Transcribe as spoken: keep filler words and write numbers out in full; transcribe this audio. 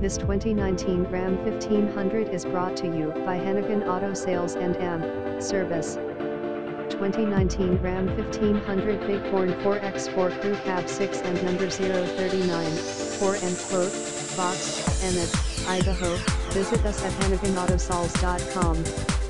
This twenty nineteen Ram fifteen hundred is brought to you by Hanigan Auto Sales and M Service. twenty nineteen Ram fifteen hundred Bighorn four by four Crew Cab six and number zero three nine, four and quote, Box, Emmett, Idaho. Visit us at hanigan autosales dot com.